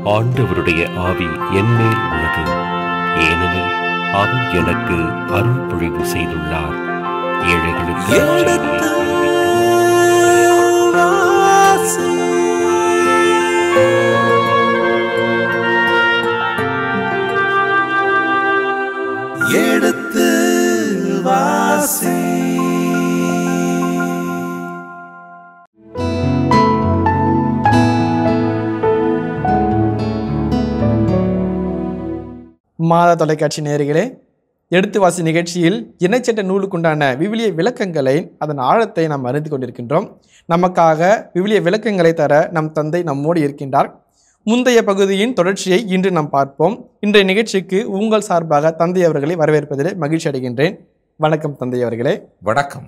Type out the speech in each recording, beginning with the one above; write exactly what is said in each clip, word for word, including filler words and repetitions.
ஆண்டவருடைய ஆவி என்மேல் உள்ளது, ஏனெனில் அவர் எனக்கு அருள் பொழிவு செய்துள்ளார். ஏழைகளுக்கு எடுத்து வாசி. மாதா தொலைக்காட்சி நேயர்களே, எடுத்து வாசி நிகழ்ச்சியில் இணைச்சட்ட நூலுக்குண்டான விவிலிய விளக்கங்களை, அதன் ஆழத்தை நாம் அறிந்து கொண்டிருக்கின்றோம். நமக்காக விவிலிய விளக்கங்களை தர நம் தந்தை நம்மோடு இருக்கின்றார். முந்தைய பகுதியின் தொடர்ச்சியை இன்று நாம் பார்ப்போம். இன்றைய நிகழ்ச்சிக்கு உங்கள் சார்பாக தந்தை அவர்களை வரவேற்பதிலே மகிழ்ச்சி அடைகின்றேன். வணக்கம் தந்தை அவர்களே. வணக்கம்.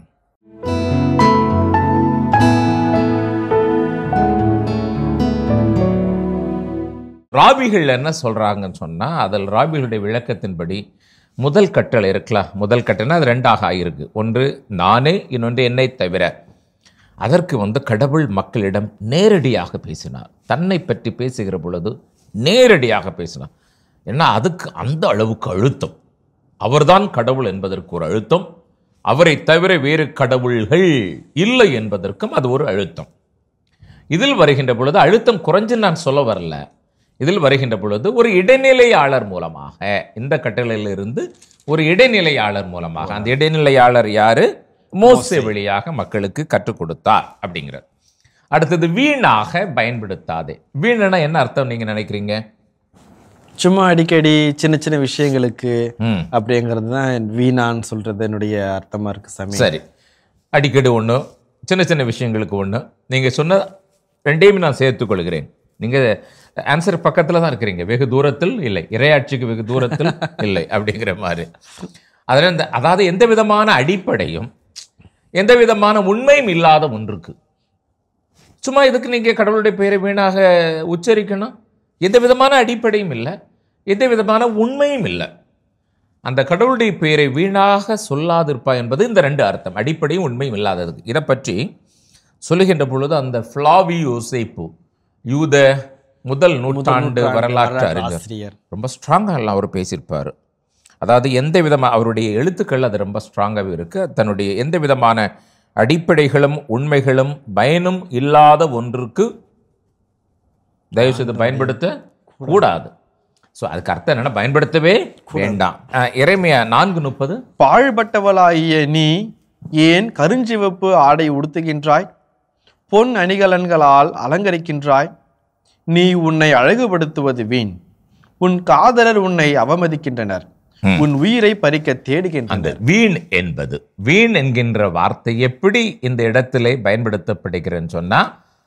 ராபிகள் என்ன சொல்றாங்கன்னு சொன்னா, அதில் ராபிகளுடைய விளக்கத்தின்படி முதல் கட்டளை இருக்கலாம். முதல் கட்டளை அது ரெண்டாக ஆகியிருக்கு. ஒன்று நானே, இன்னொன்று என்னை தவிர. அதற்கு வந்து கடவுள் மக்களிடம் நேரடியாக பேசினார். தன்னை பற்றி பேசுகிற பொழுது நேரடியாக பேசினார். ஏன்னா அதுக்கு அந்த அளவுக்கு அழுத்தம். அவர்தான் கடவுள் என்பதற்கு ஒரு அழுத்தம், அவரை தவிர வேறு கடவுள்கள் இல்லை என்பதற்கும் அது ஒரு அழுத்தம். இதில் வருகின்ற பொழுது அழுத்தம் குறைஞ்சு நான் சொல்ல வரல. இதில் வருகின்ற பொழுது ஒரு இடைநிலையாளர் மூலமாக, இந்த கட்டளையிலிருந்து ஒரு இடைநிலையாளர் மூலமாக, அந்த இடைநிலையாளர் யாரு? மோசே வழியாக மக்களுக்கு கற்றுக் கொடுத்தார் அப்படிங்கிறார். அடுத்தது வீணாக பயன்படுத்தாதே. வீணனா என்ன அர்த்தம் நீங்க நினைக்கிறீங்க? சும்மா அடிக்கடி சின்ன சின்ன விஷயங்களுக்கு அப்படிங்கிறது தான் வீணான்னு சொல்றது என்னுடைய அர்த்தமா இருக்கு சாமி. சரி, அடிக்கடி ஒன்று, சின்ன சின்ன விஷயங்களுக்கு ஒன்று. நீங்க சொன்ன ரெண்டையுமே நான் சேர்த்துக் கொள்கிறேன். நீங்க ஆன்சர் பக்கத்துல தான் இருக்கிறீங்க, வெகு தூரத்தில் இல்லை, இறையாட்சிக்கு வெகு தூரத்தில் இல்லை அப்படிங்கிற மாதிரி. அதில் இந்த அதாவது எந்த விதமான அடிப்படையும் எந்த விதமான உண்மையும் இல்லாத ஒன்றுக்கு சும்மா இதுக்கு நீங்க கடவுளுடைய பெயரை வீணாக உச்சரிக்கணும். எந்த விதமான அடிப்படையும் இல்லை, எந்த விதமான உண்மையும் இல்லை. அந்த கடவுளுடைய பெயரை வீணாக சொல்லாதிருப்பா என்பது இந்த ரெண்டு அர்த்தம், அடிப்படையும் உண்மையும் இல்லாததுக்கு. இதை பற்றி சொல்லுகின்ற பொழுது அந்த ஃப்ளாவி யோசேப்பு, யூத முதல் நூற்றாண்டு வரலாற்று அறிஞர், ரொம்ப ஸ்ட்ராங்காக எல்லாம் அவர் பேசியிருப்பார். அதாவது எந்த விதமாக அவருடைய எழுத்துக்கள் அது ரொம்ப ஸ்ட்ராங்காகவே இருக்கு. தன்னுடைய எந்த விதமான அடிப்படைகளும் உண்மைகளும் பயனும் இல்லாத ஒன்றுக்கு தயவு செய்து பயன்படுத்த கூடாது. ஸோ அதுக்கு அர்த்தம் என்னன்னா, பயன்படுத்தவே வேண்டாம். எரேமியா நான்கு முப்பது, பாழ்பட்டவளாகிய நீ ஏன் கருஞ்சிவப்பு ஆடை உடுத்துகின்றாய்? பொன் அணிகலன்களால் அலங்கரிக்கின்றாய்? நீ உன்னை அழகுபடுத்துவது வீண். உன் காதலர் உன்னை அவமதிக்கின்றனர், உன் உயிரை பறிக்க தேடுகின்றனர். வீண் என்பது, வீண் என்கின்ற வார்த்தை எப்படி இந்த இடத்திலே பயன்படுத்தப்படுகிறேன்னு சொன்னா,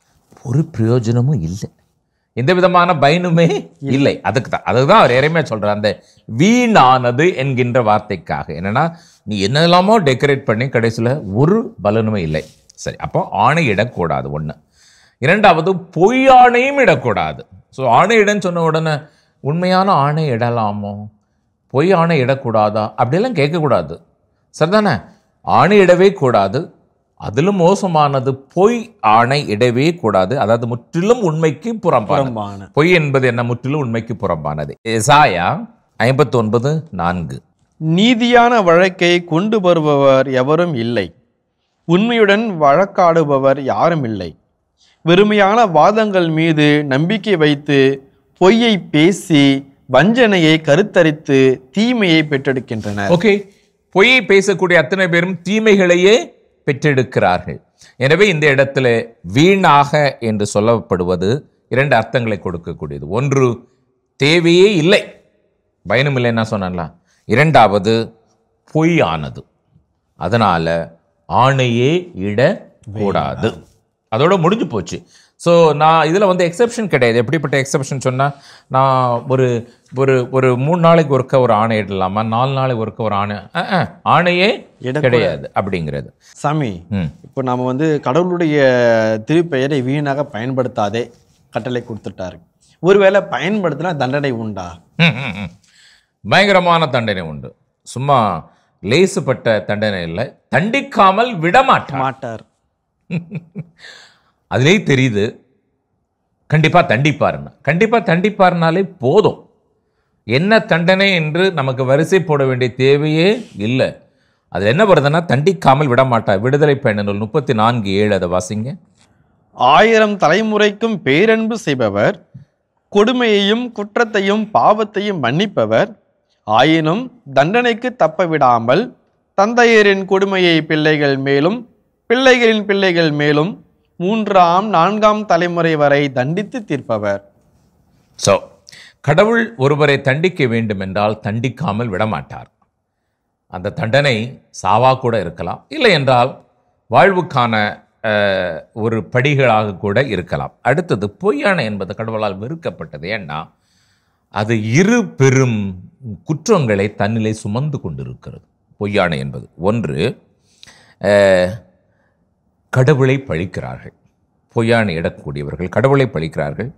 ஒரு பிரயோஜனமும் இல்லை, எந்த விதமான பயனுமே இல்லை. அதுக்கு தான் அதுதான் அவர் எரேமியா சொல்ற அந்த வீணானது என்கின்ற வார்த்தைக்காக. என்னன்னா, நீ என்னெல்லாமோ டெக்கரேட் பண்ணி கடைசியில் ஒரு பலனுமே இல்லை. சரி, அப்போ ஆணை இடக்கூடாது ஒன்று. இரண்டாவது, பொய் ஆணையும் இடக்கூடாது. ஸோ ஆணை இடன்னு சொன்ன உடனே உண்மையான ஆணை இடலாமோ, பொய் ஆணை இடக்கூடாதா அப்படியெல்லாம் கேட்கக்கூடாது. சரிதானே? ஆணை இடவே கூடாது. அதிலும் மோசமானது பொய் ஆணை இடவே கூடாது. அதாவது முற்றிலும் உண்மைக்கு புறம்பான. பொய் என்பது என்ன? முற்றிலும் உண்மைக்கு புறம்பானது. எசாயா ஐம்பத்தி ஒன்பது நான்கு, நீதியான வழக்கை கொண்டு வருபவர் எவரும் இல்லை, உண்மையுடன் வழக்காடுபவர் யாரும் இல்லை. வெறுமையான வாதங்கள் மீது நம்பிக்கை வைத்து பொய்யை பேசி வஞ்சனையை கருத்தரித்து தீமையை பெற்றெடுக்கின்றனர். ஓகே, பொய்யை பேசக்கூடிய அத்தனை பேரும் தீமைகளையே பெற்றெடுக்கிறார்கள். எனவே இந்த இடத்துல வீணாக என்று சொல்லப்படுவது இரண்டு அர்த்தங்களை கொடுக்கக்கூடியது. ஒன்று, தேவையே இல்லை, பயனும் இல்லைன்னா சொன்னா. இரண்டாவது, பொய்யானது. அதனால ஆணையே இடக்கூடாது. அதோட முடிஞ்சு போச்சு. ஸோ நான் இதில் வந்து எக்ஸப்ஷன் கிடையாது. எப்படிப்பட்ட எக்ஸப்ஷன் சொன்னால், நான் ஒரு ஒரு ஒரு மூணு நாளைக்கு ஒருக்க ஒரு ஆணை இடலாமா, நாலு நாளைக்கு ஒருக்க ஒரு ஆணை ஆணையே கிடையாது அப்படிங்கிறது. சாமி, இப்போ நம்ம வந்து கடவுளுடைய திருப்பெயரை வீணாக பயன்படுத்தாதே கட்டளை கொடுத்துட்டாரு. ஒருவேளை பயன்படுத்தினா தண்டனை உண்டா? பயங்கரமான தண்டனை உண்டு. சும்மா லேசுப்பட்ட தண்டனை இல்லை, தண்டிக்காமல் விட மாட்டார். மாட்டார் அதிலே தெரியுது கண்டிப்பாக தண்டிப்பாருன்னா கண்டிப்பாக தண்டிப்பாருனாலே போதும். என்ன தண்டனை என்று நமக்கு வரிசை போட வேண்டிய தேவையே இல்லை. அது என்ன வருதுன்னா, தண்டிக்காமல் விடமாட்டார். விடுதலை பயண நூல் முப்பத்தி நான்கு ஏழு அதை வாசிங்க. ஆயிரம் தலைமுறைக்கும் பேரன்பு செய்பவர், கொடுமையையும் குற்றத்தையும் பாவத்தையும் மன்னிப்பவர், ஆயினும் தண்டனைக்கு தப்ப விடாமல் தந்தையரின் கொடுமையை பிள்ளைகள் மேலும் பிள்ளைகளின் பிள்ளைகள் மேலும் மூன்றாம் நான்காம் தலைமுறை வரை தண்டித்து தீர்ப்பவர். ஸோ கடவுள் ஒருவரை தண்டிக்க வேண்டும் என்றால் தண்டிக்காமல் விடமாட்டார். அந்த தண்டனை சாவா கூட இருக்கலாம், இல்லை என்றால் வாழ்வுக்கான ஒரு படிகளாக கூட இருக்கலாம். அடுத்தது பொய்யானை என்பது கடவுளால் வெறுக்கப்பட்டது. ஏன்னா அது இரு பெரும் குற்றங்களை தன்னிலை சுமந்து கொண்டிருக்கிறது. பொய்யானை என்பது ஒன்று, கடவுளை பழிக்கிறார்கள். பொய்யானை இடக்கூடியவர்கள் கடவுளை பழிக்கிறார்கள்.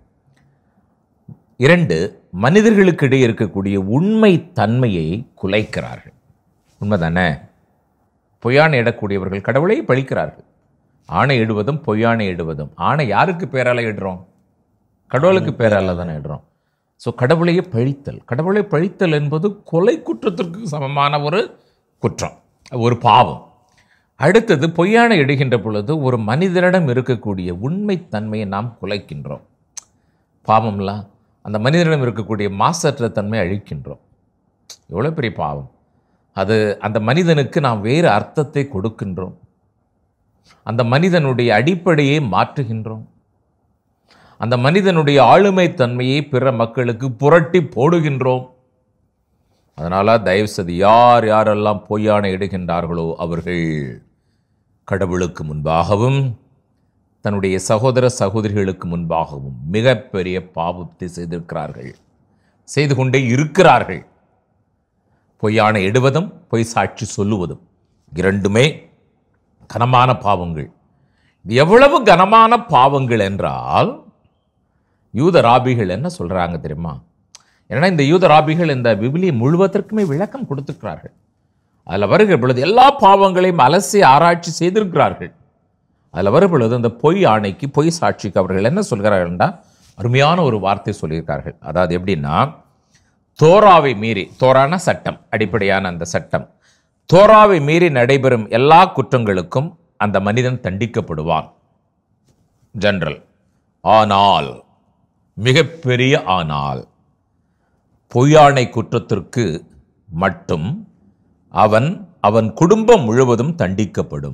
இரண்டு, மனிதர்களுக்கு இடையே இருக்கக்கூடிய உண்மை தன்மையை குலைக்கிறார்கள். உண்மைதானே? பொய்யானை இடக்கூடியவர்கள் கடவுளை பழிக்கிறார்கள். ஆணை இடுவதும் பொய்யானை இடுவதும். ஆணை யாருக்கு பேரால இடுறோம்? கடவுளுக்கு பேரால தானே இடுறோம். ஸோ கடவுளையே பழித்தல். கடவுளை பழித்தல் என்பது கொலை குற்றத்திற்கு சமமான ஒரு குற்றம், ஒரு பாவம். அடுத்தது, பொய்யானை இடுகின்ற பொழுது ஒரு மனிதனிடம் இருக்கக்கூடிய உண்மைத்தன்மையை நாம் குலைக்கின்றோம். பாவம்லாம் அந்த மனிதனிடம் இருக்கக்கூடிய மாசற்ற தன்மையை அழிக்கின்றோம். எவ்வளோ பெரிய பாவம் அது! அந்த மனிதனுக்கு நாம் வேறு அர்த்தத்தை கொடுக்கின்றோம். அந்த மனிதனுடைய அடிப்படையை மாற்றுகின்றோம். அந்த மனிதனுடைய ஆளுமை தன்மையை பிற மக்களுக்கு புரட்டி போடுகின்றோம். அதனால தயவு செய்து யார் யாரெல்லாம் பொய்யானை இடுகின்றார்களோ அவர்கள் கடவுளுக்கு முன்பாகவும் தன்னுடைய சகோதர சகோதரிகளுக்கு முன்பாகவும் மிகப்பெரிய பாவத்தை செய்திருக்கிறார்கள், செய்து கொண்டே இருக்கிறார்கள். பொய்யானை இடுவதும் பொய் சாட்சி சொல்லுவதும் இரண்டுமே கனமான பாவங்கள். எவ்வளவு கனமான பாவங்கள் என்றால், யூத ராபிகள் என்ன சொல்றாங்க தெரியுமா? ஏன்னா இந்த யூத ராபிகள் இந்த விவிலியம் முழுவதற்குமே விளக்கம் கொடுத்திருக்கிறார்கள். அதில் வருகிற பொழுது எல்லா பாவங்களையும் அலசி ஆராய்ச்சி செய்திருக்கிறார்கள். அதில் வரும் பொழுது இந்த பொய் ஆணைக்கு பொய் சாட்சிக்கு அவர்கள் என்ன சொல்கிறார்கள்னா, அருமையான ஒரு வார்த்தை சொல்லியிருக்கார்கள். அதாவது எப்படின்னா, தோராவை மீறி, தோரான சட்டம், அடிப்படையான அந்த சட்டம், தோராவை மீறி நடைபெறும் எல்லா குற்றங்களுக்கும் அந்த மனிதன் தண்டிக்கப்படுவான், ஜெனரல். ஆனால், மிகப்பெரிய ஆனால், பொய்யானை குற்றத்திற்கு மட்டும் அவன் அவன் குடும்பம் முழுவதும் தண்டிக்கப்படும்.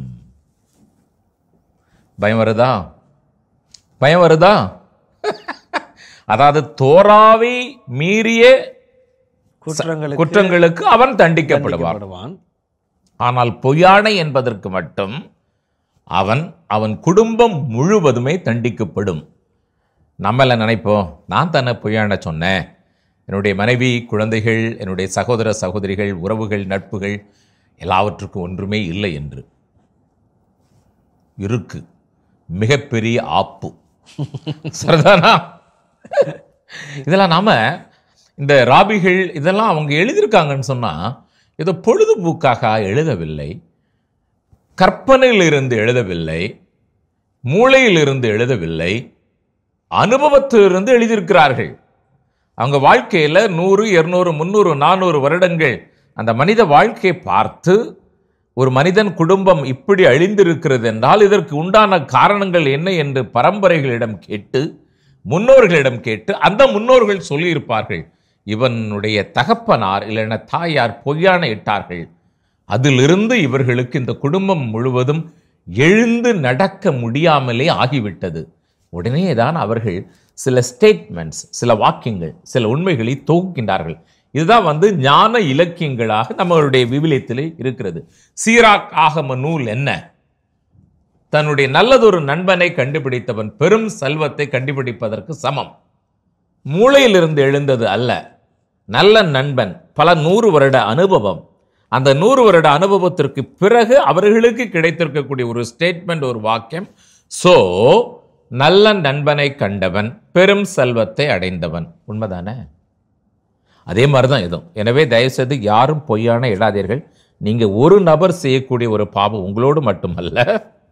பயம் வருதா? பயம் வருதா? அதாவது தோராவை மீறிய குற்றங்களுக்கு அவன் தண்டிக்கப்படுவான். ஆனால் பொய்யானை என்பதற்கு மட்டும் அவன் அவன் குடும்பம் முழுவதுமே தண்டிக்கப்படும். நம்மள நினைப்போம், நான் தானே பொய்யானை சொன்னேன், என்னுடைய மனைவி, குழந்தைகள், என்னுடைய சகோதர சகோதரிகள், உறவுகள், நட்புகள் எல்லாவற்றுக்கும் ஒன்றுமே இல்லை என்று. இருக்கு, மிகப்பெரிய ஆப்பு. சரிதானா? இதெல்லாம் நாம இந்த ராபிகள் இதெல்லாம் அவங்க எழுதியிருக்காங்கன்னு சொன்னா ஏதோ பொழுதுபோக்காக எழுதவில்லை, கற்பனையிலிருந்து எழுதவில்லை, மூளையிலிருந்து எழுதவில்லை, அனுபவத்திலிருந்து எழுதியிருக்கிறார்கள். அவங்க வாழ்க்கையில் நூறு இருநூறு முந்நூறு நானூறு வருடங்கள் அந்த மனித வாழ்க்கையை பார்த்து, ஒரு மனிதன் குடும்பம் இப்படி அழிந்திருக்கிறது என்றால் இதற்கு உண்டான காரணங்கள் என்ன என்று பரம்பரைகளிடம் கேட்டு, முன்னோர்களிடம் கேட்டு, அந்த முன்னோர்கள் சொல்லியிருப்பார்கள், இவனுடைய தகப்பனார் இல்லைன்னா தாயார் பொய்யானை இட்டார்கள், அதிலிருந்து இவர்களுக்கு இந்த குடும்பம் முழுவதும் எழுந்து நடக்க முடியாமலே ஆகிவிட்டது. உடனே தான் அவர்கள் சில ஸ்டேட்மெண்ட்ஸ், சில வாக்கியங்கள், சில உண்மைகளை தொகுக்கின்றார்கள். இதுதான் வந்து ஞான இலக்கியங்களாக நம்மளுடைய விவிலியத்திலே இருக்கிறது. சீராக் ஆகம நூல் என்ன? தன்னுடைய நல்லதொரு நண்பனை கண்டுபிடித்தவன் பெரும் செல்வத்தை கண்டுபிடிப்பதற்கு சமம். மூளையிலிருந்து எழுந்தது அல்ல, நல்ல நண்பன், பல நூறு வருட அனுபவம். அந்த நூறு வருட அனுபவத்திற்கு பிறகு அவர்களுக்கு கிடைத்திருக்கக்கூடிய ஒரு ஸ்டேட்மெண்ட், ஒரு வாக்கியம். சோ நல்ல நண்பனை கண்டவன் பெரும் செல்வத்தை அடைந்தவன். உண்மைதானே? அதே மாதிரிதான் இதுவும். எனவே தயவுசெய்து யாரும் பொய்யான இடாதீர்கள். நீங்க ஒரு நபர் செய்யக்கூடிய ஒரு பாவம் உங்களோடு மட்டுமல்ல,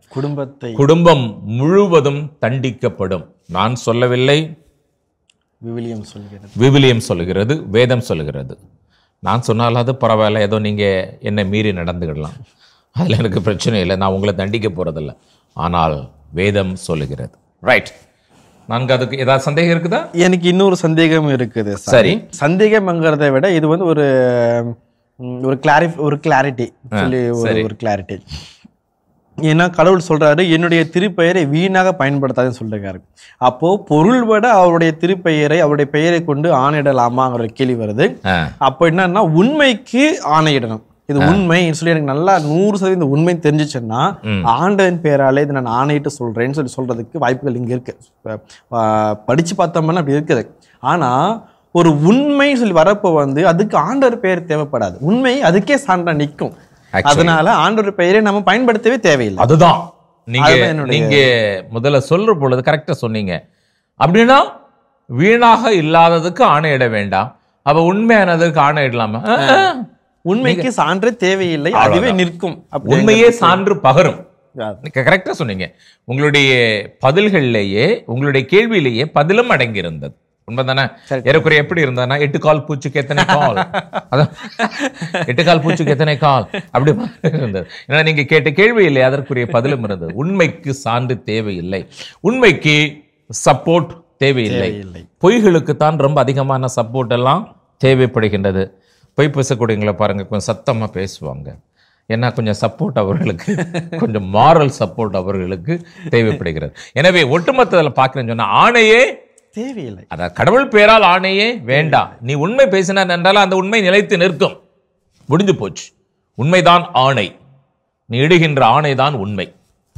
குடும்பத்தை குடும்பம் முழுவதும் தண்டிக்கப்படும். நான் சொல்லவில்லை, விவிலியம் சொல்கிறது. விவிலியம் சொல்லுகிறது, வேதம் சொல்லுகிறது. நான் சொன்னாலாவது பரவாயில்ல, ஏதோ நீங்கள் என்னை மீறி நடந்துக்கிடலாம், அதில் எனக்கு பிரச்சனை இல்லை, நான் உங்களை தண்டிக்க போகிறதில்ல. ஆனால் வேதம் சொல்லுகிறது. ரைட். நான்கு அதுக்கு ஏதாவது சந்தேகம் இருக்குதா? எனக்கு இன்னொரு சந்தேகம் இருக்குது. சரி, சந்தேகம்ங்கிறத விட இது வந்து ஒரு ஒரு கிளாரி ஒரு கிளாரிட்டி சொல்லி ஒரு கிளாரிட்டி. ஏன்னா கடவுள் சொல்றாரு, என்னுடைய திருப்பெயரை வீணாக பயன்படுத்தாதுன்னு சொல்லிருக்காரு. அப்போ பொருள் விட அவருடைய திருப்பெயரை அவருடைய பெயரை கொண்டு ஆணையிடலாமாங்கிற கேள்வி வருது. அப்போ என்னன்னா உண்மைக்கு ஆணையிடணும். இது உண்மை சொல்லி எனக்கு நல்லா நூறு சதவீதம் உண்மை தெரிஞ்சிச்சுன்னா ஆண்டவன் பேராலே இதை நான் ஆணையிட்டு சொல்றேன்னு சொல்லி சொல்றதுக்கு வாய்ப்புகள் இங்க இருக்கு. படிச்சு பார்த்தோம்னா அப்படி இருக்குது. ஆனா ஒரு உண்மைன்னு சொல்லி வரப்போ வந்து அதுக்கு ஆண்டவர் பெயர் தேவைப்படாது, உண்மை அதுக்கே சான்றா நிற்கும். அதனால ஆண்டவர் பெயரை நம்ம பயன்படுத்தவே தேவையில்லை. அதுதான் நீங்க நீங்க முதல்ல சொல்ற பொழுது கரெக்டா சொன்னீங்க. அப்படின்னா வீணாக இல்லாததுக்கு ஆணையிட வேண்டாம், அப்ப உண்மையானதுக்கு ஆணையிடலாமா? உண்மைக்கு சான்று தேவையில்லை, அதுவே நிற்கும். உண்மையே சான்று பகரும். கரெக்டா சொன்னீங்க. உங்களுடைய பதில்களிலேயே உங்களுடைய கேள்வியிலேயே பதிலும் அடங்கி இருந்தது. உண்மைதானே? ஏறக்குறைய எப்படி இருந்தானா, எட்டு கால் பூச்சிக்கு எத்தனை கால், அதான் எட்டு கால் பூச்சிக்கு எத்தனை கால் அப்படி இருந்தது. ஏன்னா நீங்க கேட்ட கேள்வி இல்லை, அதற்குரிய பதிலும் இருந்தது. உண்மைக்கு சான்று தேவையில்லை, உண்மைக்கு சப்போர்ட் தேவையில்லை. பொய்களுக்கு தான் ரொம்ப அதிகமான சப்போர்ட் எல்லாம் தேவைப்படுகின்றது. பொய் பேசக்கூடியவங்களை பாருங்க, கொஞ்சம் சத்தமா பேசுவாங்க. ஏன்னா கொஞ்சம் சப்போர்ட் அவர்களுக்கு, கொஞ்சம் மாரல் சப்போர்ட் அவர்களுக்கு தேவைப்படுகிறது. எனவே ஒட்டுமொத்தத்தில் பார்க்கிறேன்னு சொன்னா ஆணையே தேவையில்லை. அதான் கடவுள் பேரால் ஆணையே வேண்டாம். நீ உண்மை பேசினார் என்றால் அந்த உண்மை நிலைத்து நிற்கும். முடிஞ்சு போச்சு. உண்மைதான் ஆணை, நீ இடுகின்ற ஆணைதான் உண்மை.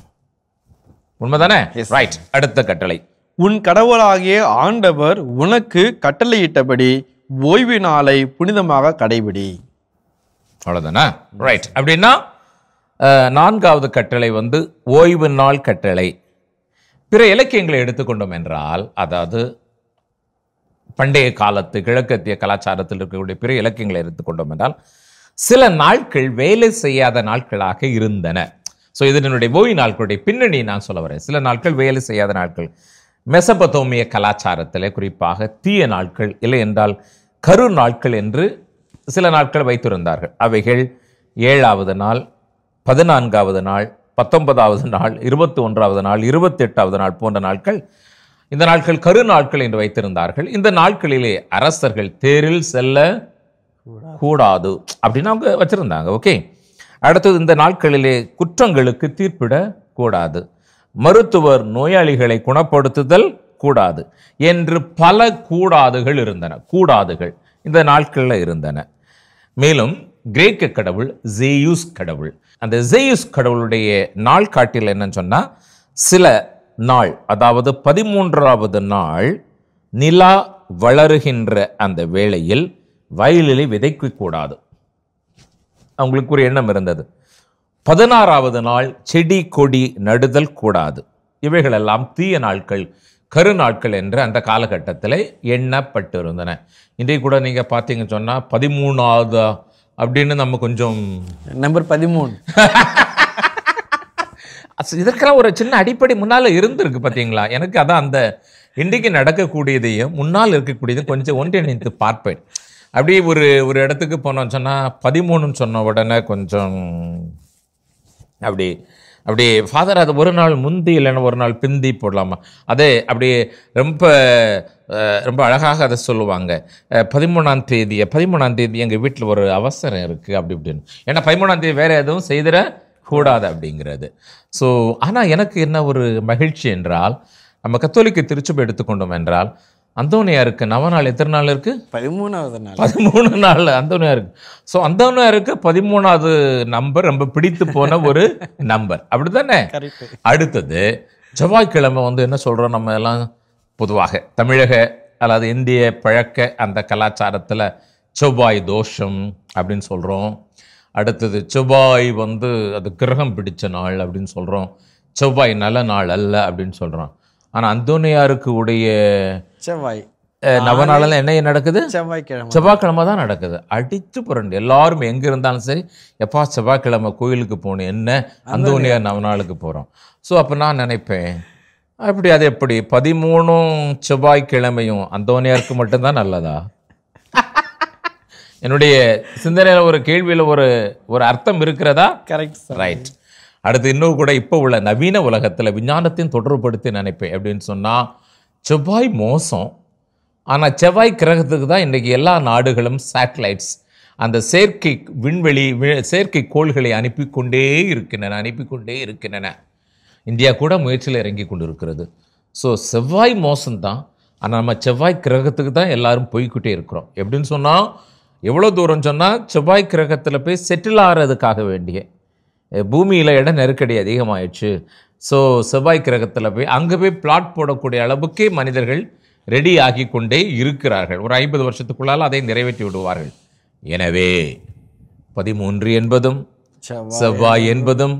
உண்மைதானே? ரைட். அடுத்த கட்டளை, உன் கடவுளாகிய ஆண்டவர் உனக்கு கட்டளையிட்டபடி ஓய்வு நாளை புனிதமாக கடைபிடி. அவ்வளவுதானே? ரைட். அப்படின்னா நான்காவது கட்டளை வந்து ஓய்வு நாள் கட்டளை. பிற இலக்கியங்களை எடுத்துக்கொண்டோம் என்றால், அதாவது பண்டைய காலத்து கிழக்கத்திய கலாச்சாரத்தில் இருக்கக்கூடிய பிற இலக்கியங்களை எடுத்துக்கொண்டோம் என்றால் சில நாட்கள் வேலை செய்யாத நாட்களாக இருந்தன. ஸோ இதனுடைய ஓய்வு நாட்களுடைய பின்னணி நான் சொல்ல வரேன். சில நாட்கள் வேலை செய்யாத நாட்கள். மெசபத்தோமிய கலாச்சாரத்தில் குறிப்பாக தீய நாட்கள், இல்லை என்றால் கரு நாட்கள் என்று சில நாட்கள் வைத்திருந்தார்கள். அவைகள் ஏழாவது நாள், பதினான்காவது நாள், பத்தொன்பதாவது நாள், இருபத்தி ஒன்றாவது நாள், இருபத்தி எட்டாவது நாள் போன்ற நாட்கள். இந்த நாட்கள் கரு நாட்கள் என்று வைத்திருந்தார்கள். இந்த நாட்களிலே அரசர்கள் தேரில் செல்ல கூடாது அப்படின்னு அவங்க வச்சிருந்தாங்க. ஓகே. அடுத்தது, இந்த நாட்களிலே குற்றங்களுக்கு தீர்ப்பிட கூடாது, மருத்துவர் நோயாளிகளை குணப்படுத்துதல் கூடாது என்று பல கூடாதுகள் இருந்தன. கூடாதுகள் இந்த நாட்களில் இருந்தன. மேலும் கிரேக்க கடவுள் ஜேயுஸ் கடவுள், அந்த ஜேயுஸ் கடவுளுடைய நாள் காட்டில் என்னன்னு சொன்னா, சில நாள், அதாவது பதிமூன்றாவது நாள் நிலா வளருகின்ற அந்த வேளையில் வயலிலே விதைக்க கூடாது. அவங்களுக்கு ஒரு எண்ணம் இருந்தது. பதினாறாவது நாள் செடி கொடி நடுதல் கூடாது. இவைகளெல்லாம் தீய நாட்கள், கரு நாட்கள் என்று அந்த காலகட்டத்தில் எண்ணப்பட்டிருந்தன. இன்றைக்கு கூட நீங்க பார்த்தீங்கன்னு சொன்னா பதிமூணாவது அப்படின்னு நம்ம கொஞ்சம் நம்பர் பதிமூணு இதற்கெல்லாம் ஒரு சின்ன அடிப்படை முன்னால இருந்திருக்கு பார்த்தீங்களா? எனக்கு அதான் அந்த இன்றைக்கு நடக்கக்கூடியதையும் முன்னால் இருக்கக்கூடியதையும் கொஞ்சம் ஒன்றிணைத்து பார்ப்பேன். அப்படியே ஒரு ஒரு இடத்துக்கு போனோம்னு சொன்னால் பதிமூணுன்னு சொன்ன உடனே கொஞ்சம் அப்படி அப்படியே ஃபாதர் அது ஒரு நாள் முந்தி இல்லைன்னா ஒரு நாள் பிந்தி போடலாமா, அதே அப்படியே ரொம்ப ரொம்ப அழகாக அதை சொல்லுவாங்க. பதிமூணாம் தேதியை பதிமூணாம் தேதி எங்கள் வீட்டில் ஒரு அவசரம் இருக்குது அப்படி இப்படின்னு. ஏன்னா பதிமூணாம் தேதி வேறு எதுவும் செய்திட கூடாது அப்படிங்கிறது. ஸோ ஆனால் எனக்கு என்ன ஒரு மகிழ்ச்சி என்றால், நம்ம கத்தோலிக்க திருச்சபை எடுத்துக்கொண்டோம் என்றால் அந்தோனியாருக்கு நவநாள் எத்தனை நாள் இருக்கு? பதிமூணாவது நாள். பதிமூணு நாள் அந்தோனியாருக்கு. ஸோ அந்தோனியாருக்கு பதிமூணாவது நம்பர் ரொம்ப பிடித்து போன ஒரு நம்பர், அப்படித்தானே? அடுத்தது செவ்வாய்க்கிழமை வந்து என்ன சொல்றோம் நம்ம எல்லாம் பொதுவாக தமிழக அல்லது இந்திய பழக்க அந்த கலாச்சாரத்தில் செவ்வாய் தோஷம் அப்படின்னு சொல்றோம். அடுத்தது செவ்வாய் வந்து அது கிரகம் பிடிச்ச நாள் அப்படின்னு சொல்றோம். செவ்வாய் நல்ல நாள் அல்ல அப்படின்னு சொல்றோம். ஆனால் அந்தோனியாருக்கு உடைய செவ்வாய் நவநாளில் என்ன நடக்குது? செவ்வாய்க்கிழமை செவ்வாய்க்கிழமை தான் நடக்குது. அடித்து புரண்டு எல்லாரும் எங்க இருந்தாலும் சரி, எப்பா செவ்வாய்க்கிழமை கோயிலுக்கு போகணும், என்ன அந்தோனியார் நவநாளுக்கு போறோம். ஸோ அப்போ நான் நினைப்பேன், அப்படி அது எப்படி பதிமூணும் செவ்வாய்க்கிழமையும் அந்தோனியாருக்கு மட்டும்தான் நல்லதா? என்னுடைய சிந்தனையில ஒரு கேள்வியில ஒரு ஒரு அர்த்தம் இருக்கிறதா? Correct, right. அடுத்து இன்னும் கூட இப்போ உள்ள நவீன உலகத்துல விஞ்ஞானத்தையும் தொடர்புபடுத்தி நினைப்பேன். எப்படின்னு சொன்னா, செவ்வாய் மோசம், ஆனா செவ்வாய் கிரகத்துக்கு தான் இன்னைக்கு எல்லா நாடுகளும் சேட்டலைட்ஸ், அந்த செயற்கை விண்வெளி செயற்கை கோள்களை அனுப்பி கொண்டே இருக்கின்றன அனுப்பி கொண்டே இருக்கின்றன இந்தியா கூட முயற்சியில் இறங்கி கொண்டு இருக்கிறது. ஸோ செவ்வாய் மோசம்தான், ஆனால் நம்ம செவ்வாய் கிரகத்துக்கு தான் எல்லாரும் போய்கிட்டே இருக்கிறோம். எப்படின்னு சொன்னால், எவ்வளோ தூரம் சொன்னால், செவ்வாய் கிரகத்தில் போய் செட்டில் ஆகிறதுக்காக வேண்டிய பூமியில் இட நெருக்கடி அதிகமாகிடுச்சு. ஸோ செவ்வாய் கிரகத்தில் போய் அங்கே போய் பிளாட் போடக்கூடிய அளவுக்கே மனிதர்கள் ரெடி ஆகி கொண்டே இருக்கிறார்கள். ஒரு ஐம்பது வருஷத்துக்குள்ளால் அதை நிறைவேற்றி விடுவார்கள். எனவே பதிமூன்று என்பதும் செவ்வாய் என்பதும்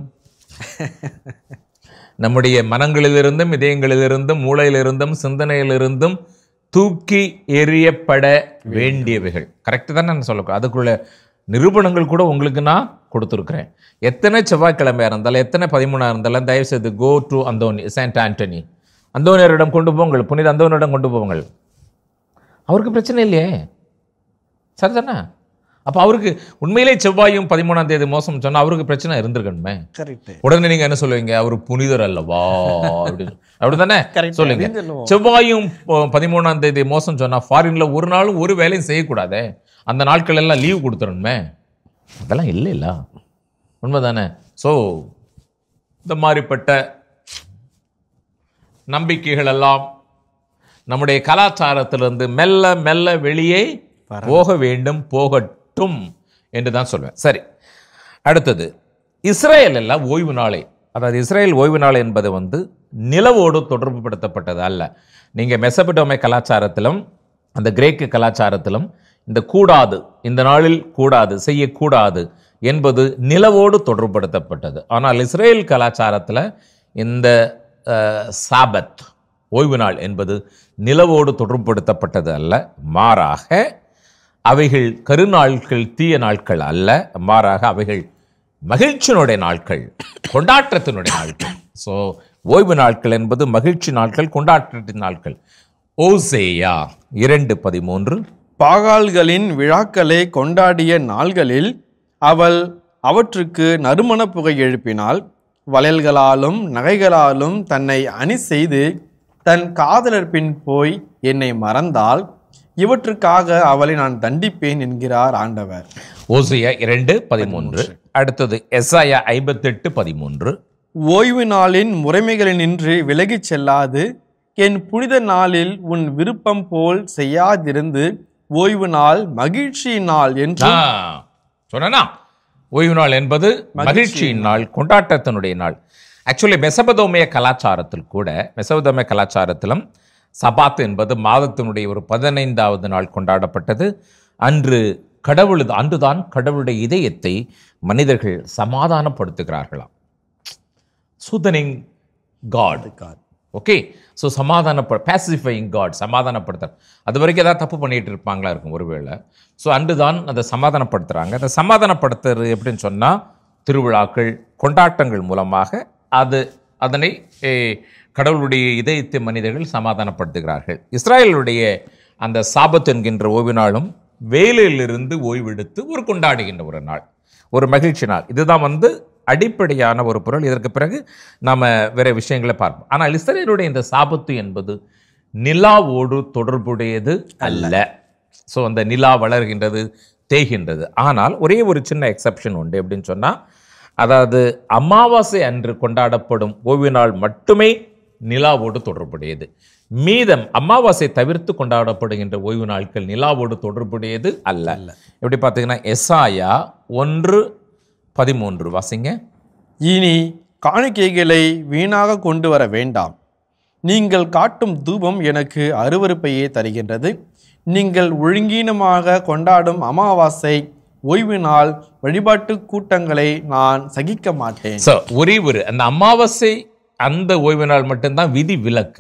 நம்முடைய மனங்களிலிருந்தும் இதயங்களிலிருந்தும் மூளையிலிருந்தும் சிந்தனையிலிருந்தும் தூக்கி எறியப்பட வேண்டியவைகள். கரெக்டு தான் நான் சொல்லக்கூடாது. அதுக்குள்ள நிரூபணங்கள் கூட உங்களுக்கு நான் கொடுத்துருக்குறேன். எத்தனை செவ்வாய்க்கிழமையாக இருந்தாலும், எத்தனை பதிமூணாக இருந்தாலும், தயவுசெய்து go to Anthoni saint Anthony, அந்தோனியரிடம் கொண்டு போங்கள், புனித அந்தோனியிடம் கொண்டு போங்கள். அவருக்கு பிரச்சனை இல்லையே, சரிதானே? அப்போ அவருக்கு உண்மையிலே செவ்வாயும் பதிமூணாம் தேதி மோசம் சொன்னால் அவருக்கு பிரச்சனை இருந்திருக்கணுமே. உடனே நீங்கள் என்ன சொல்லுவீங்க? அவர் புனிதர் அல்லவா அப்படின்னு, அப்படிதானே சொல்லுங்க. செவ்வாயும் பதிமூணாம் தேதி மோசம் சொன்னால் ஃபாரின்ல ஒரு நாளும் ஒரு வேலையும் செய்யக்கூடாதே, அந்த நாட்கள் எல்லாம் லீவ் கொடுத்துடணுமே. அதெல்லாம் இல்லை இல்லை, உண்மைதானே? ஸோ இந்த மாதிரிப்பட்ட நம்பிக்கைகள் எல்லாம் நம்முடைய கலாச்சாரத்திலிருந்து மெல்ல மெல்ல வெளியே போக வேண்டும், போகட்டும் என்று தான் சொல்வேன். சரி, அடுத்தது இஸ்ரேல் எல்லாம் ஓய்வு நாளை, அதாவது இஸ்ரேல் ஓய்வு நாள் என்பது வந்து நிலவோடு தொடர்பு படுத்தப்பட்டது அல்ல. நீங்கள் மெசபடோமிய கலாச்சாரத்திலும் அந்த கிரேக்கு கலாச்சாரத்திலும் இந்த கூடாது, இந்த நாளில் கூடாது, செய்யக்கூடாது என்பது நிலவோடு தொடர்புபடுத்தப்பட்டது. ஆனால் இஸ்ரேல் கலாச்சாரத்தில் இந்த சாபத் ஓய்வு நாள் என்பது நிலவோடு தொடர்புபடுத்தப்பட்டது அல்ல. மாறாக அவைகள் கருநாட்கள், தீய நாட்கள் அல்ல. மாறாக அவைகள் மகிழ்ச்சியினுடைய நாட்கள், கொண்டாட்டத்தினுடைய நாட்கள். ஸோ ஓய்வு நாட்கள் என்பது மகிழ்ச்சி நாட்கள், கொண்டாட்டத்தின் நாட்கள். ஓசேயா இரண்டு பதிமூன்று, பாகால்களின் விழாக்களை கொண்டாடிய நாள்களில் அவள் அவற்றுக்கு நறுமண புகை எழுப்பினாள், வளையல்களாலும் நகைகளாலும் தன்னை அணி செய்து தன் காதலர் பின் போய் என்னை மறந்தால், இவற்றுக்காக அவளை நான் தண்டிப்பேன் என்கிறார் ஆண்டவர். ஓசையா இரண்டு பதிமூன்று. அடுத்தது எசாயா ஐம்பத்தெட்டு பதிமூன்று. ஓய்வு நாளின் முறைமைகளினின்று விலகிச் செல்லாது என் புனித நாளில் உன் விருப்பம் போல் செய்யாதிருந்து ஓய்வு நாள் மகிழ்ச்சி நாள் என்று சொன்னா. ஓய்வு நாள் என்பது மகிழ்ச்சியின் நாள், கொண்டாட்டத்தினுடைய நாள். ஆக்சுவலி மெசபதோமிய கலாச்சாரத்தில் கூட, மெசபதோமிய கலாச்சாரத்திலும் சபாத் என்பது மாதத்தினுடைய ஒரு பதினைந்தாவது நாள் கொண்டாடப்பட்டது. அன்று கடவுள் அன்றுதான் கடவுளுடைய இதயத்தை மனிதர்கள் சமாதானப்படுத்துகிறார்களாம். Soothing God God okay. So சமாதானப்ப பேசிஃபையிங் காட், சமாதானப்படுத்த. அது வரைக்கும் ஏதாவது தப்பு பண்ணிட்டு இருப்பாங்களா இருக்கும் ஒருவேளை. ஸோ அன்று தான் அதை சமாதானப்படுத்துகிறாங்க. அதை சமாதானப்படுத்துறது எப்படின்னு சொன்னால், திருவிழாக்கள், கொண்டாட்டங்கள் மூலமாக அது அதனை கடவுளுடைய இதயத்தை மனிதர்கள் சமாதானப்படுத்துகிறார்கள். இஸ்ராயலுடைய அந்த சாபத் என்கின்ற ஓய்வு நாளும் வேலையிலிருந்து ஓய்வெடுத்து ஒரு கொண்டாடுகின்ற ஒரு நாள், ஒரு மகிழ்ச்சி நாள். இதுதான் வந்து அடிப்படையான ஒரு பொருள். இதற்கு பிறகு நாம் வேற விஷயங்களை பார்ப்போம். ஆனால் இஸ்ரேலுடைய இந்த சாபத்து என்பது நிலாவோடு தொடர்புடையது அல்ல. ஸோ அந்த நிலா வளர்கின்றது, தேய்கின்றது. ஆனால் ஒரே ஒரு சின்ன எக்ஸப்ஷன் உண்டு. எப்படின்னு சொன்னால், அதாவது அமாவாசை அன்று கொண்டாடப்படும் ஓய்வு நாள் மட்டுமே நிலாவோடு தொடர்புடையது. மீதம் அமாவாசை தவிர்த்து கொண்டாடப்படுகின்ற ஓய்வு நாட்கள் நிலாவோடு தொடர்புடையது அல்ல. எப்படி பார்த்தீங்கன்னா, எசாயா ஒன்று பதிமூன்று வாசிங்க. இனி காணிக்கைகளை வீணாக கொண்டு வர வேண்டாம், நீங்கள் காட்டும் தூபம் எனக்கு அருவருப்பையே தருகின்றது. நீங்கள் ஒழுங்கீனமாக கொண்டாடும் அமாவாசை ஓய்வு நாள் வழிபாட்டு கூட்டங்களை நான் சகிக்க மாட்டேன். ஒரே ஒரு அந்த அமாவாசை அந்த ஓய்வு நாள் மட்டும்தான் விதி விலக்கு.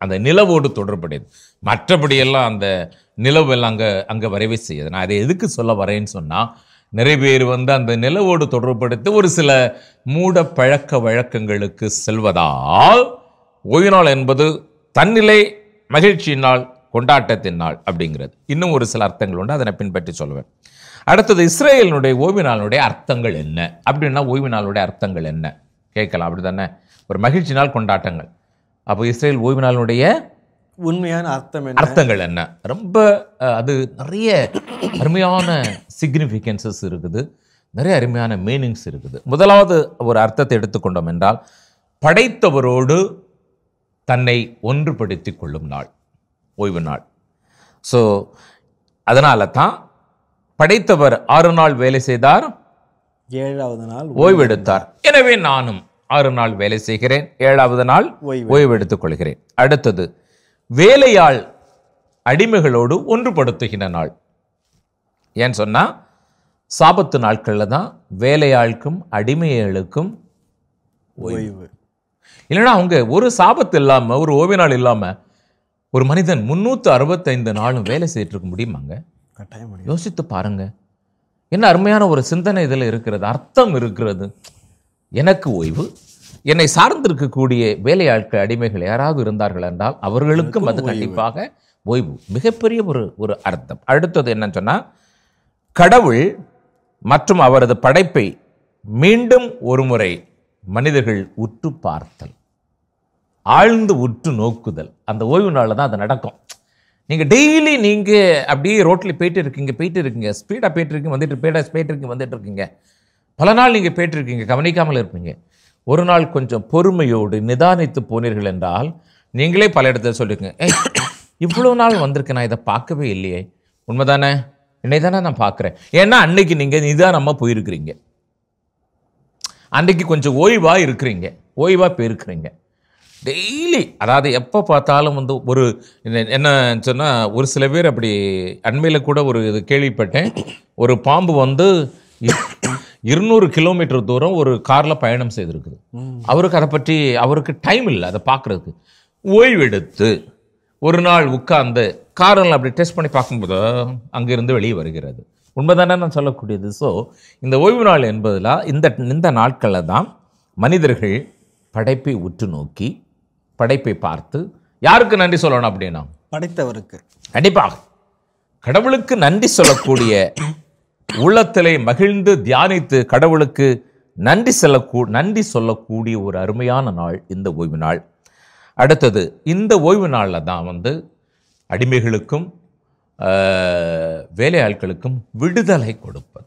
அந்த நிலவோடு தொடர்புடையது. மற்றபடியெல்லாம் அந்த நிலவெல்லாம் அங்கே அங்கே வரவே செய்யாது. நான் அதை எதுக்கு சொல்ல வரேன்னு சொன்னால், நிறைய பேர் வந்து அந்த நிலவோடு தொடர்புபடுத்தி ஒரு சில மூட பழக்க வழக்கங்களுக்கு செல்வதால் ஓய்வு நாள் என்பது தன்னிலை மகிழ்ச்சியின் நாள், கொண்டாட்டத்தின் நாள் அப்படிங்கிறது. இன்னும் ஒரு சில அர்த்தங்கள் உண்டு, அதை நான் பின்பற்றி சொல்லுவேன். அடுத்தது இஸ்ரேலினுடைய ஓய்வு நாளுடைய அர்த்தங்கள் என்ன அப்படின்னா, ஓய்வு நாளுடைய அர்த்தங்கள் என்ன கேட்கலாம், அப்படி தானே? ஒரு மகிழ்ச்சி நாள், கொண்டாட்டங்கள். அப்போ இஸ்ரேல் ஓய்வு நாளுடைய உண்மையான அர்த்தம் என்ன, அர்த்தங்கள் என்ன? ரொம்ப அது நிறைய அருமையான சிக்னிஃபிகன்சஸ் இருக்குது, நிறைய அருமையான மீனிங்ஸ் இருக்குது. முதலாவது ஒரு அர்த்தத்தை எடுத்துக்கொண்டோம் என்றால், படைத்தவரோடு தன்னை ஒன்றுபடுத்தி கொள்ளும் நாள் ஓய்வு நாள். ஸோ அதனால தான் படைத்தவர் ஆறு நாள் வேலை செய்தார், ஏழாவது நாள் ஓய்வெடுத்தார். எனவே நானும் ஆறு நாள் வேலை செய்கிறேன், ஏழாவது நாள் ஓய்வு எடுத்துக் கொள்கிறேன். அடுத்தது வேலையாள் அடிமைகளோடு ஒன்றுபடுத்துகிற நாள். ஏன்னு சொன்னா, சாபத்து நாட்கள்ல தான் வேலையாளுக்கும் அடிமைகளுக்கும் ஓய்வு. இல்லைன்னா அவங்க ஒரு சாபத்து இல்லாம, ஒரு ஓய்வு நாள் இல்லாம ஒரு மனிதன் முன்னூத்தி அறுபத்தைந்து நாளும் வேலை செய்துட்டு இருக்க முடியுமாங்க? யோசித்து பாருங்க. என்ன அருமையான ஒரு சிந்தனை இதில் இருக்கிறது, அர்த்தம் இருக்கிறது. எனக்கு ஓய்வு, என்னை சார்ந்திருக்கக்கூடிய வேலையாட்கள் அடிமைகள் யாராவது இருந்தார்கள் என்றால் அவர்களுக்கும் அது கண்டிப்பாக ஓய்வு. மிகப்பெரிய ஒரு ஒரு அர்த்தம். அடுத்தது என்னன்னு சொன்னா, கடவுள் மற்றும் அவரது படைப்பை மீண்டும் ஒரு முறை மனிதர்கள் உற்று பார்த்தல், ஆழ்ந்து உற்று நோக்குதல். அந்த ஓய்வு நாளில் தான் அது நடக்கும். நீங்கள் டெய்லி நீங்கள் அப்படியே ரோட்டில் போயிட்டு இருக்கீங்க போயிட்டு இருக்கீங்க ஸ்பீடாக போயிட்டு இருக்கீங்க வந்துட்டு போயிட்டா போயிட்டு இருக்கீங்க வந்துட்டு இருக்கீங்க பல நாள் நீங்கள் போயிட்டு இருக்கீங்க, கவனிக்காமல் இருப்பீங்க. ஒரு நாள் கொஞ்சம் பொறுமையோடு நிதானித்து போனீர்கள் என்றால் நீங்களே பல இடத்துல சொல்லிருக்கீங்க, ஏய் இவ்வளோ நாள் வந்திருக்கேன், நான் இதை பார்க்கவே இல்லையே. உண்மைதானே? என்னை தானே நான் பார்க்குறேன். ஏன்னா அன்னைக்கு நீங்கள் நிதானமாக போயிருக்கிறீங்க, அன்றைக்கு கொஞ்சம் ஓய்வாக இருக்கிறீங்க, ஓய்வாக போயிருக்கிறீங்க. டெய்லி அதாவது எப்போ பார்த்தாலும் வந்து ஒரு என்ன சொன்னால், ஒரு சில பேர் அப்படி அண்மையில் கூட ஒரு இது கேள்விப்பட்டேன். ஒரு பாம்பு வந்து இருநூறு கிலோமீட்டர் தூரம் ஒரு காரில் பயணம் செய்திருக்குது. அவருக்கு அதை பற்றி அவருக்கு டைம் இல்லை அதை பார்க்குறதுக்கு. ஓய்வெடுத்து ஒரு நாள் உட்கார்ந்து காரில் அப்படி டெஸ்ட் பண்ணி பார்க்கும்போது அங்கிருந்து வெளியே வருகிறது. உண்மைதானே நான் சொல்லக்கூடியது. ஸோ இந்த ஓய்வு நாள் என்பதில் இந்த இந்த நாட்களில் தான் மனிதர்கள் படைப்பை உற்று நோக்கி படைப்பை பார்த்து யாருக்கு நன்றி சொல்லணும் அப்படின்னா, படைத்தவருக்கு. கண்டிப்பாக கடவுளுக்கு நன்றி சொல்லக்கூடிய, உள்ளத்திலே மகிழ்ந்து தியானித்து கடவுளுக்கு நன்றி சொல்லக்கூ நன்றி சொல்லக்கூடிய ஒரு அருமையான நாள் இந்த ஓய்வு நாள். அடுத்தது இந்த ஓய்வு நாளில் தான் வந்து அடிமைகளுக்கும் வேலையாட்களுக்கும் விடுதலை கொடுப்பது.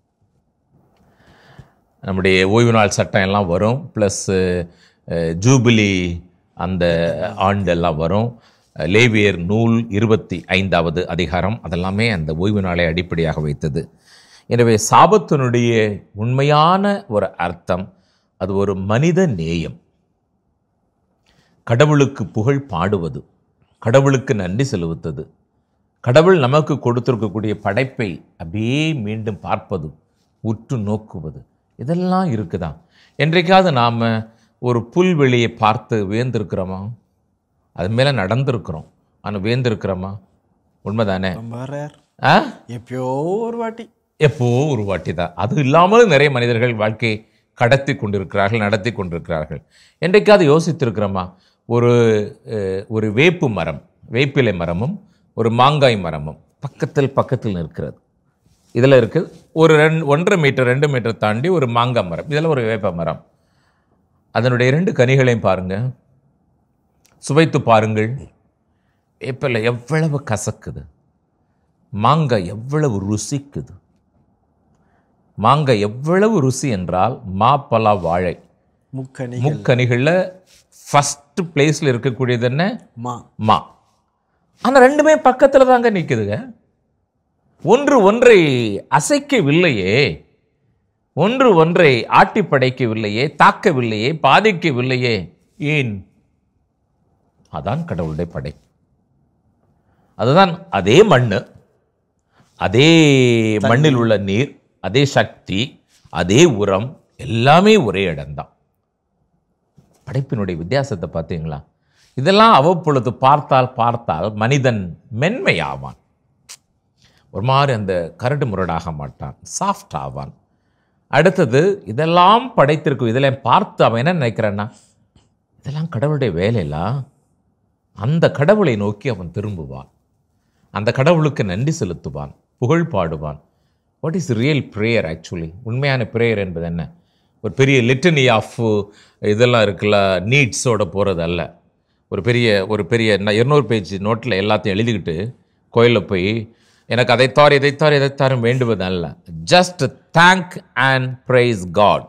நம்முடைய ஓய்வு நாள் சட்டம் எல்லாம் வரும், ப்ளஸ் ஜூபிலி அந்த ஆண்டெல்லாம் வரும். லேவியர் நூல் இருபத்தி ஐந்தாவது அதிகாரம் அதெல்லாமே அந்த ஓய்வு நாளை அடிப்படையாக வைத்தது. எனவே சாபத்தினுடைய உண்மையான ஒரு அர்த்தம் அது ஒரு மனித நேயம், கடவுளுக்கு புகழ் பாடுவது, கடவுளுக்கு நன்றி செலுத்துவது, கடவுள் நமக்கு கொடுத்திருக்கக்கூடிய படைப்பை அப்படியே மீண்டும் பார்ப்பது, உற்று நோக்குவது, இதெல்லாம் இருக்குதா? என்றைக்காவது நாம் ஒரு புல்வெளியை பார்த்து வேந்திருக்கிறோமா? அது மேலே நடந்திருக்கிறோம், ஆனால் வேந்திருக்கிறோமா? உண்மைதானே? ஆ எப்போ ஒரு வாட்டி எப்போ ஒரு வாட்டி தான். அது இல்லாமல் நிறைய மனிதர்கள் வாழ்க்கையை கடத்தி கொண்டிருக்கிறார்கள், நடத்தி கொண்டிருக்கிறார்கள். என்றைக்காவது யோசித்திருக்கிறோமா? ஒரு ஒரு வேப்பு மரம், வேப்பிலை மரமும் ஒரு மாங்காய் மரமும் பக்கத்தில் பக்கத்தில் இருக்கிறது. இதில் இருக்குது ஒரு ரெண்டு ஒன்றரை மீட்டர் ரெண்டு மீட்டர் தாண்டி ஒரு மாங்காய் மரம், இதில் ஒரு வேப்ப மரம். அதனுடைய இரண்டு கனிகளையும் பாருங்கள், சுவைத்து பாருங்கள். வேப்பிலை எவ்வளவு கசக்குது, மாங்காய் எவ்வளவு ருசிக்குது. மாங்காய் எவ்வளவு ருசி என்றால் மாப்பலா வாழை முக்கனி முக்கனிகளில் ஃபஸ்ட் பிளேஸில் இருக்கக்கூடியது என்ன? மா மா ஆனால் ரெண்டுமே பக்கத்தில் தாங்க நிற்குதுங்க. ஒன்று ஒன்றை அசைக்கவில்லையே, ஒன்று ஒன்றை ஆட்டி படைக்கவில்லையே, தாக்கவில்லையே, பாதிக்கவில்லையே. ஏன்? அதான் கடவுளுடைய படை. அதுதான் அதே மண், அதே மண்ணில் உள்ள நீர், அதே சக்தி, அதே உரம், எல்லாமே ஒரே இடம்தான். படைப்பினுடைய வித்தியாசத்தை பார்த்தீங்களா? இதெல்லாம் அவ்வப்பொழுது பார்த்தால் பார்த்தால் மனிதன் மென்மையாவான். ஒரு மாதிரி அந்த கரடு முரடாக மாட்டான், சாஃப்ட் ஆவான். அடுத்தது இதெல்லாம் படைத்திருக்கும், இதெல்லாம் பார்த்து அவன் என்ன நினைக்கிறான்னா, இதெல்லாம் கடவுளுடைய வேலையெல்லாம். அந்த கடவுளை நோக்கி அவன் திரும்புவான், அந்த கடவுளுக்கு நன்றி செலுத்துவான், புகழ் பாடுவான். What is real prayer actually? உண்மையான ப்ரேயர் என்பது என்ன? ஒரு பெரிய லிட்டனி ஆஃப் இதெல்லாம் இருக்குல்ல, நீட்ஸோட போகிறது அல்ல. ஒரு பெரிய ஒரு பெரிய இருநூறு பேஜ் நோட்டில் எல்லாத்தையும் எழுதிக்கிட்டு கோயிலில் போய் எனக்கு அதைத்தார் இதைத்தார் இதைத்தாரும் வேண்டுவது அல்ல. Just thank and praise God.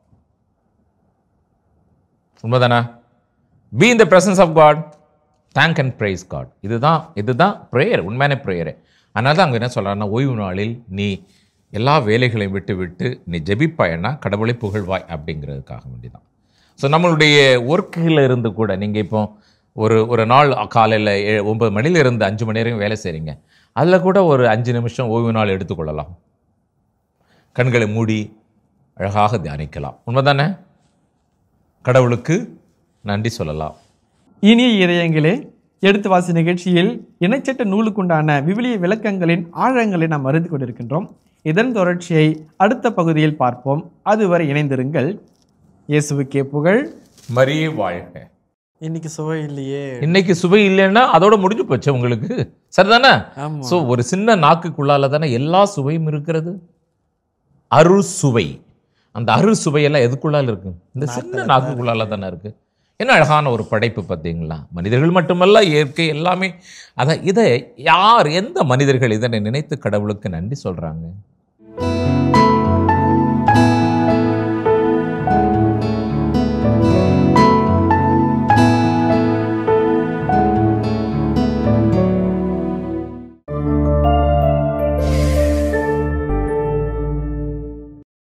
உண்மைதானா? Be in the presence of God, thank and praise God. இதுதான் இதுதான் ப்ரேயர், உண்மையான ப்ரேயரு. அதனால தான் அங்கே என்ன சொல்கிறாருன்னா, ஓய்வு நாளில் நீ எல்லா வேலைகளையும் விட்டு விட்டு நீ ஜெபிப்பாயன்னா கடவுளை புகழ்வாய் அப்படிங்கிறதுக்காக வேண்டிதான். ஸோ நம்மளுடைய ஒர்க்கில் இருந்து கூட நீங்கள் இப்போ ஒரு ஒரு நாள் காலையில் ஏ ஒம்பது மணிலேருந்து அஞ்சு மணி நேரம் வேலை செய்கிறீங்க, அதில் கூட ஒரு அஞ்சு நிமிஷம் ஓய்வு நாள் எடுத்துக்கொள்ளலாம். கண்களை மூடி அழகாக தியானிக்கலாம். உண்மைதானே? கடவுளுக்கு நன்றி சொல்லலாம். இனிய இதயங்களே, எடுத்து வாசி நிகழ்ச்சியில் இணைச்சட்ட நூலுக்குண்டான விவிலிய விளக்கங்களின் ஆழங்களை நாம் அறிந்து கொண்டிருக்கின்றோம். இதன் தொடர்ச்சியை அடுத்த பகுதியில் பார்ப்போம். அதுவரை இணைந்திருங்கள். இயேசுவுக்கே புகழ், மரியே வாழ்க. இன்னைக்கு சுவை இல்லையே, இன்னைக்கு சுவை இல்லைன்னா அதோட முடிஞ்சு போச்சு உங்களுக்கு, சரிதானே? ஸோ ஒரு சின்ன நாக்குக்குள்ளால தானே எல்லா சுவையும் இருக்கிறது. அரு சுவை, அந்த அரு சுவையெல்லாம் எதுக்குள்ளால இருக்கு? இந்த சின்ன நாக்குக்குள்ளால தானே இருக்கு. என்ன அழகான ஒரு படைப்பு பார்த்தீங்களா? மனிதர்கள் மட்டுமல்ல, இயற்கை எல்லாமே. அதை இதை யார், எந்த மனிதர்கள் இதனை நினைத்து கடவுளுக்கு நன்றி சொல்றாங்க?